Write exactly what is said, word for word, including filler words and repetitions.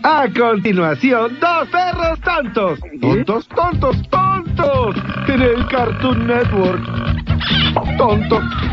A continuación, dos perros tontos. Tontos, tontos, tontos. En el Cartoon Network. Tonto,